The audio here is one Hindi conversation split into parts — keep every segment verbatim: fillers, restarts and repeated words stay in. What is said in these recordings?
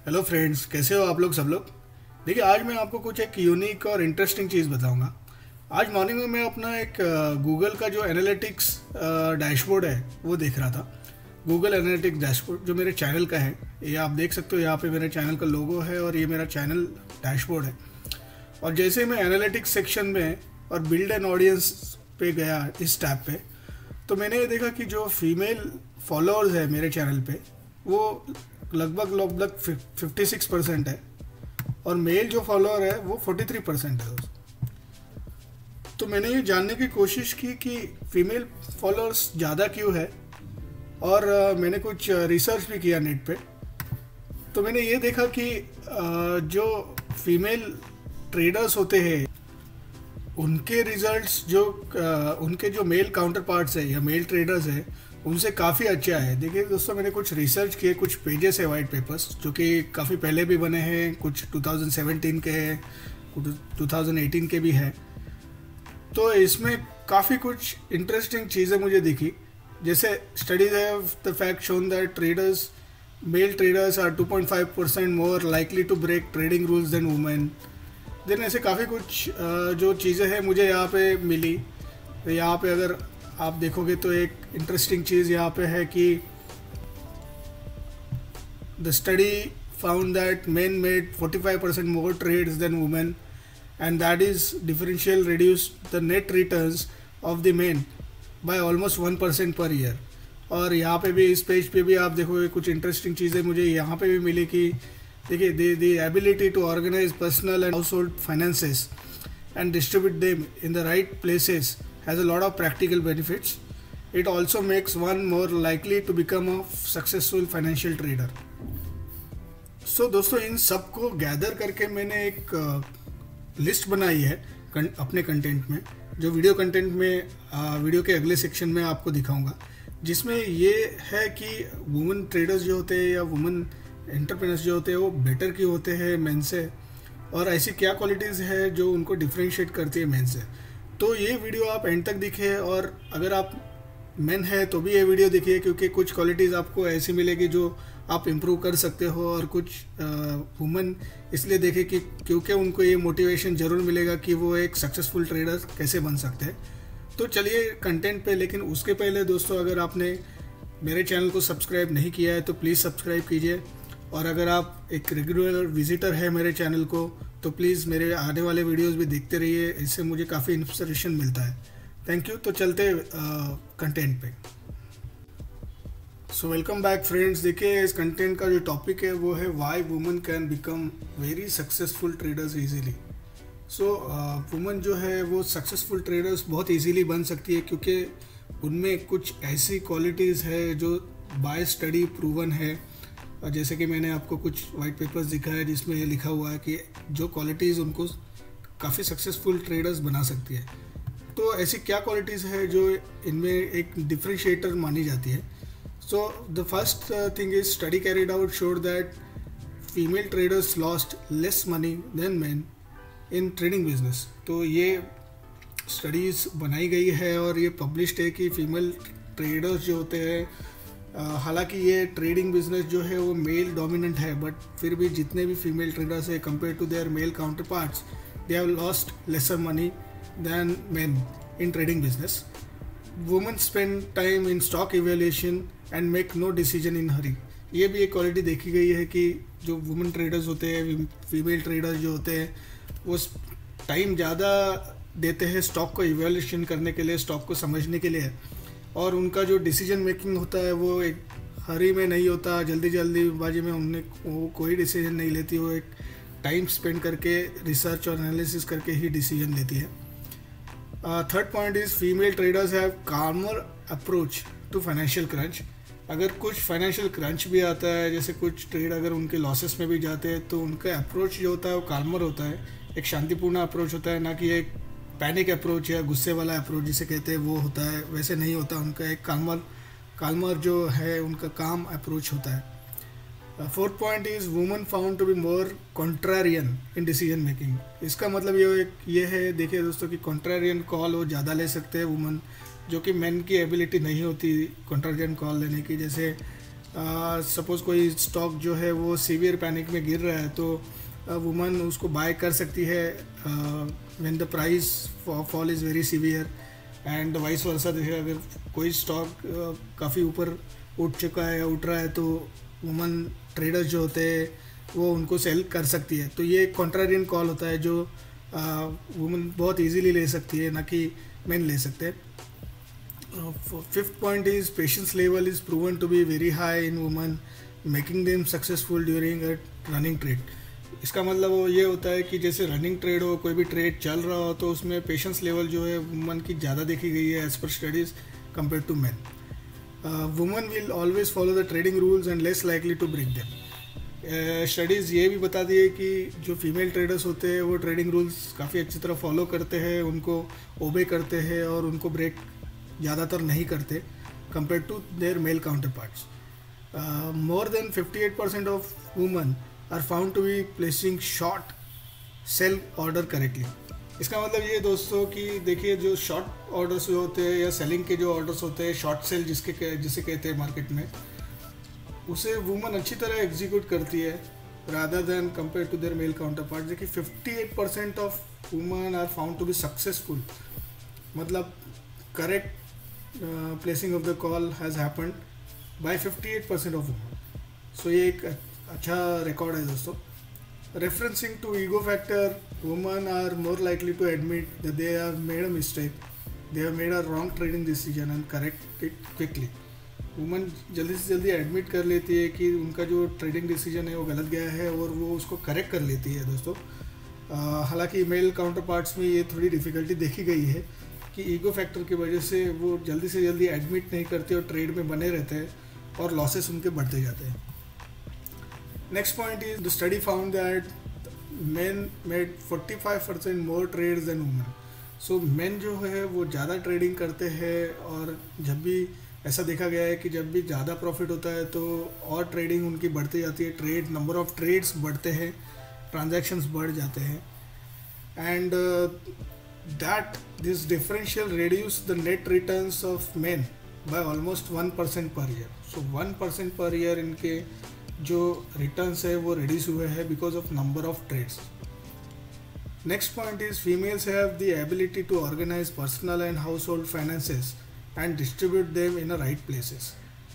हेलो फ्रेंड्स, कैसे हो आप लोग सब लोग। देखिए, आज मैं आपको कुछ एक यूनिक और इंटरेस्टिंग चीज़ बताऊंगा। आज मॉर्निंग में मैं अपना एक गूगल का जो एनालिटिक्स डैशबोर्ड है वो देख रहा था। गूगल एनालिटिक्स डैशबोर्ड जो मेरे चैनल का है, ये आप देख सकते हो। यहाँ पे मेरे चैनल का लोगो है और ये मेरा चैनल डैशबोर्ड है। और जैसे मैं एनालिटिक्स सेक्शन में और बिल्ड एन ऑडियंस पे गया इस टैब पे, तो मैंने ये देखा कि जो फीमेल फॉलोअर्स है मेरे चैनल पे वो लगभग लगभग फिफ्टी सिक्स परसेंट है और मेल जो फॉलोअर है वो फोर्टी थ्री परसेंट है। तो मैंने ये जानने की कोशिश की कि फीमेल फॉलोअर्स ज़्यादा क्यों है, और uh, मैंने कुछ रिसर्च भी किया नेट पे। तो मैंने ये देखा कि uh, जो फीमेल ट्रेडर्स होते हैं उनके रिजल्ट्स जो uh, उनके जो मेल काउंटर पार्ट्स है या मेल ट्रेडर्स है उनसे काफ़ी अच्छा है। देखिए दोस्तों, मैंने कुछ रिसर्च किए, कुछ पेजेस है वाइट पेपर्स जो कि काफ़ी पहले भी बने हैं, कुछ टू थाउजेंड सेवेंटीन के हैं, कुछ टू थाउजेंड एटीन के भी हैं। तो इसमें काफ़ी कुछ इंटरेस्टिंग चीज़ें मुझे दिखी। जैसे studies have the fact shown that traders male traders are two point five percent more likely to break trading rules than women. Then ऐसे काफ़ी कुछ जो चीज़ें हैं मुझे यहाँ पे मिली। यहाँ पे अगर आप देखोगे तो एक इंटरेस्टिंग चीज़ यहाँ पे है कि the study found that men made forty five percent more trades than women and that is differential reduce the net returns of the men by almost one percent per year. और यहाँ पे भी इस पेज पे भी आप देखोगे कुछ इंटरेस्टिंग चीज़ें मुझे यहाँ पे भी मिली कि देखिए the the ability to organise personal and household finances and distribute them in the right places has a lot of practical benefits. It also makes one more likely to become a successful financial trader. So दोस्तों, इन सब को गैदर करके मैंने एक लिस्ट uh, बनाई है अपने कंटेंट में, जो वीडियो कंटेंट में uh, वीडियो के अगले सेक्शन में आपको दिखाऊंगा, जिसमें ये है कि वुमेन ट्रेडर्स जो होते हैं या वुमेन एंटरप्रेन्योर्स जो होते हैं वो बेटर क्यों होते हैं मेन से, और ऐसी क्या क्वालिटीज़ है जो उनको डिफ्रेंशिएट करती है मेन से। तो ये वीडियो आप एंड तक देखिए, और अगर आप मेन है तो भी ये वीडियो देखिए, क्योंकि कुछ क्वालिटीज़ आपको ऐसी मिलेगी जो आप इम्प्रूव कर सकते हो, और कुछ वुमेन इसलिए देखें कि क्योंकि उनको ये मोटिवेशन ज़रूर मिलेगा कि वो एक सक्सेसफुल ट्रेडर कैसे बन सकते हैं। तो चलिए कंटेंट पे, लेकिन उसके पहले दोस्तों, अगर आपने मेरे चैनल को सब्सक्राइब नहीं किया है तो प्लीज़ सब्सक्राइब कीजिए, और अगर आप एक रेगुलर विजिटर है मेरे चैनल को तो प्लीज़ मेरे आने वाले वीडियोस भी देखते रहिए, इससे मुझे काफ़ी इंस्पिरेशन मिलता है। Thank you. तो चलते कंटेंट पे। So welcome back friends. देखिए, इस कंटेंट का जो टॉपिक है वो है why women can become very successful traders easily. So women जो है वो सक्सेसफुल ट्रेडर्स बहुत इजीली बन सकती है, क्योंकि उनमें कुछ ऐसी क्वालिटीज़ है जो बाय स्टडी प्रूवन है। और जैसे कि मैंने आपको कुछ वाइट पेपर्स दिखाया है जिसमें ये लिखा हुआ है कि जो क्वालिटीज़ उनको काफ़ी सक्सेसफुल ट्रेडर्स बना सकती है। तो ऐसी क्या क्वालिटीज़ है जो इनमें एक डिफरेंशिएटर मानी जाती है। So the first thing is study carried out showed that female traders lost less money than man in trading business. तो ये स्टडीज़ बनाई गई है और ये पब्लिश्ड है कि फीमेल ट्रेडर्स जो होते हैं, हालांकि ये ट्रेडिंग बिजनेस जो है वो मेल डोमिनेंट है, बट फिर भी जितने भी फीमेल ट्रेडर्स है compare to their male counterparts, they have lost lesser money than men in trading business. Women spend time in stock evaluation and make no decision in hurry. ये भी एक क्वालिटी देखी गई है कि जो वुमेन ट्रेडर्स होते हैं, फीमेल ट्रेडर्स जो होते हैं, वो टाइम ज़्यादा देते हैं स्टॉक को इवेल्यूएशन करने के लिए, स्टॉक को समझने के लिए, और उनका जो डिसीजन मेकिंग होता है वो एक हरी में नहीं होता, जल्दी जल्दी बाजी में उन्हें वो कोई डिसीजन नहीं लेती, वो एक टाइम स्पेंड करके रिसर्च और एनालिसिस करके ही डिसीजन लेती है। Third point is female traders have calmer approach to financial crunch. अगर कुछ फाइनेंशियल क्रंच भी आता है, जैसे कुछ ट्रेड अगर उनके लॉसेस में भी जाते हैं, तो उनका अप्रोच जो होता है वो काल्मर होता है, एक शांतिपूर्ण अप्रोच होता है, ना कि एक पैनिक अप्रोच या गुस्से वाला अप्रोच जिसे कहते हैं वो होता है, वैसे नहीं होता। उनका एक काल्मर काल्मर जो है उनका काम अप्रोच होता है। Fourth point is women found to be more contrarian in decision making. इसका मतलब ये ये है, देखिए दोस्तों, कि कॉन्ट्रारियन कॉल वो ज़्यादा ले सकते हैं वुमेन, जो कि मेन की एबिलिटी नहीं होती कॉन्ट्रारियन कॉल लेने की। जैसे सपोज़ कोई स्टॉक जो है वो सीवियर पैनिक में गिर रहा है तो वुमन उसको बाय कर सकती है when the price fall is very severe, and vice versa देखिए अगर कोई स्टॉक काफ़ी ऊपर उठ चुका है या उठ रहा है तो वुमन ट्रेडर्स जो होते हैं वो उनको सेल कर सकती है। तो ये कॉन्ट्रारियन कॉल होता है जो वुमन बहुत इजीली ले सकती है, ना कि मेन ले सकते हैं। Fifth point is patience level is proven to be very high in woman, making them successful during a running trade. इसका मतलब वो ये होता है कि जैसे रनिंग ट्रेड हो, कोई भी ट्रेड चल रहा हो, तो उसमें पेशेंस लेवल जो है वुमन की ज़्यादा देखी गई है as per studies compare to man. Woman will always follow the trading rules and less likely to break them. Studies ये भी बता दी है कि जो फीमेल ट्रेडर्स होते हैं वो ट्रेडिंग रूल्स काफ़ी अच्छी तरह फॉलो करते हैं, उनको ओबे करते हैं और उनको ब्रेक ज़्यादातर नहीं करते compare to their male counterparts. More than fifty eight percent of woman are found to be placing short sell order correctly. इसका मतलब ये दोस्तों कि देखिए जो शॉर्ट ऑर्डर्स जो होते हैं या सेलिंग के जो ऑर्डर्स होते हैं, शॉर्ट सेल जिसके जिसे कहते हैं मार्केट में, उसे वुमन अच्छी तरह एग्जीक्यूट करती है rather than compare to their male counterpart. देखिए fifty eight percent of woman are found to be successful, मतलब correct placing of the call has happened by fifty eight percent of woman. So ये एक अच्छा रिकॉर्ड है दोस्तों। Referencing to ego factor, women are more likely to admit that they have made a mistake, they have made a wrong trading decision and correct it quickly. Woman जल्दी से जल्दी एडमिट कर लेती है कि उनका जो ट्रेडिंग डिसीजन है वो गलत गया है और वो उसको करेक्ट कर लेती है दोस्तों। हालांकि मेल काउंटर पार्ट्स में ये थोड़ी डिफ़िकल्टी देखी गई है कि ईगो फैक्टर की वजह से वो जल्दी से जल्दी एडमिट नहीं करते और ट्रेड में बने रहते हैं और लॉसेस उनके बढ़ते जाते हैं। Next point is the study found that men made forty-five percent more trades than women. So men जो है वो ज़्यादा ट्रेडिंग करते हैं और जब भी ऐसा देखा गया है कि जब भी ज़्यादा प्रॉफिट होता है तो और ट्रेडिंग उनकी बढ़ती जाती है, ट्रेड नंबर ऑफ ट्रेड्स बढ़ते हैं, ट्रांजैक्शंस बढ़ जाते हैं, and that this differential reduce the net returns of men by almost one percent per year. So one percent per year इनके जो रिटर्न्स है वो रिड्यूस हुए हैं because of number of trades. Next point is females have the ability to organise personal and household finances and distribute them in a right places.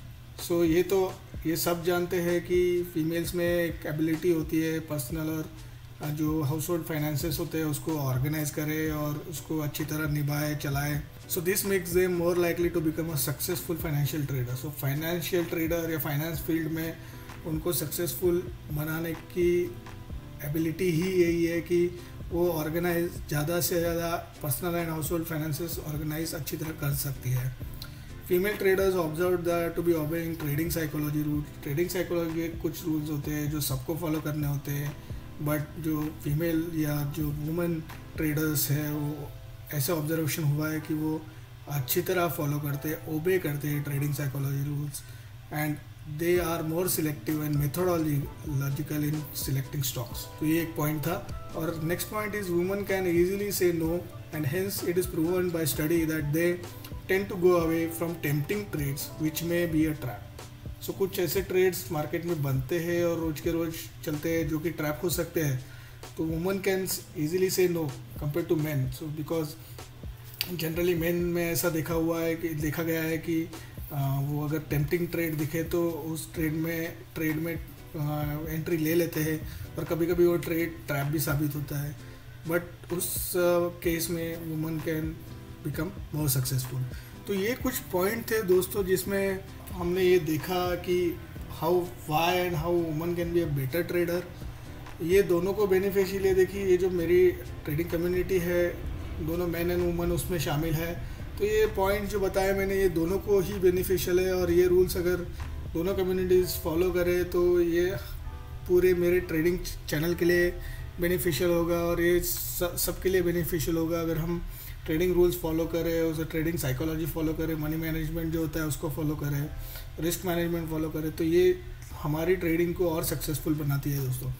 So ये तो ये सब जानते हैं कि फीमेल्स में एक एबिलिटी होती है पर्सनल और जो हाउस होल्ड फाइनेंसेस होते हैं उसको ऑर्गेनाइज करे और उसको अच्छी तरह निभाए चलाए। So this makes them more likely to become a successful financial trader. So financial trader या फाइनेंस फील्ड में उनको सक्सेसफुल बनाने की एबिलिटी ही यही है कि वो ऑर्गेनाइज ज़्यादा से ज़्यादा personal and household finances organise अच्छी तरह कर सकती है। Female traders observe that to be obeying trading psychology rules. Trading psychology के कुछ रूल्स होते हैं जो सबको फॉलो करने होते हैं, बट जो फीमेल या जो वुमेन ट्रेडर्स है वो ऐसा ऑब्जर्वेशन हुआ है कि वो अच्छी तरह फॉलो करते हैं, ओबे करते हैं trading psychology rules, and they are more selective and methodological in selecting stocks. तो ये एक पॉइंट था। और next point is women can easily say no and hence it is proven by study that they tend to go away from tempting trades which may be a trap. So कुछ ऐसे ट्रेड्स मार्केट में बनते हैं और रोज के रोज चलते हैं जो कि ट्रैप हो सकते हैं, तो women can easily say no compared to men. So because generally men में ऐसा देखा हुआ है कि देखा गया है कि आ, वो अगर टेम्पटिंग ट्रेड दिखे तो उस ट्रेड में ट्रेड में आ, एंट्री ले लेते हैं और कभी कभी वो ट्रेड ट्रैप भी साबित होता है, बट उस केस में woman can become more successful. तो ये कुछ पॉइंट थे दोस्तों जिसमें हमने ये देखा कि how why and how woman can be a better trader. ये दोनों को बेनिफिशियल है। देखिए ये जो मेरी ट्रेडिंग कम्युनिटी है, दोनों मैन एंड वुमन उसमें शामिल है, तो ये पॉइंट जो बताया मैंने ये दोनों को ही बेनिफिशियल है और ये रूल्स अगर दोनों कम्युनिटीज़ फॉलो करें तो ये पूरे मेरे ट्रेडिंग चैनल के लिए बेनिफिशियल होगा और ये सब के लिए बेनिफिशियल होगा अगर हम ट्रेडिंग रूल्स फॉलो करें, उसे ट्रेडिंग साइकोलॉजी फॉलो करें, मनी मैनेजमेंट जो होता है उसको फॉलो करें, रिस्क मैनेजमेंट फॉलो करें, तो ये हमारी ट्रेडिंग को और सक्सेसफुल बनाती है दोस्तों।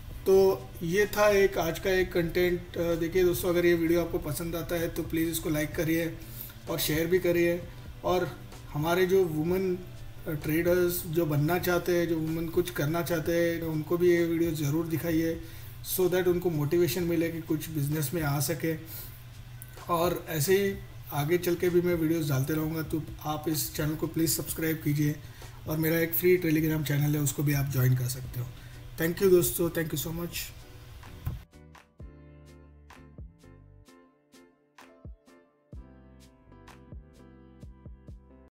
तो ये था एक आज का एक कंटेंट। देखिए दोस्तों, अगर ये वीडियो आपको पसंद आता है तो प्लीज़ इसको लाइक करिए और शेयर भी करिए, और हमारे जो वुमेन ट्रेडर्स जो बनना चाहते हैं, जो वुमेन कुछ करना चाहते हैं, उनको भी ये वीडियो ज़रूर दिखाइए, सो दैट उनको मोटिवेशन मिले कि कुछ बिजनेस में आ सके। और ऐसे ही आगे चल के भी मैं वीडियोस डालते रहूँगा, तो आप इस चैनल को प्लीज़ सब्सक्राइब कीजिए। और मेरा एक फ्री टेलीग्राम चैनल है, उसको भी आप ज्वाइन कर सकते हो। थैंक यू दोस्तों, थैंक यू सो मच।